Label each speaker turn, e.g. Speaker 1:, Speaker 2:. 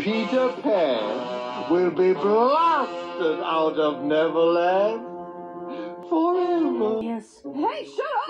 Speaker 1: Peter Pan will be blasted out of Neverland forever.
Speaker 2: Yes. Hey, shut up!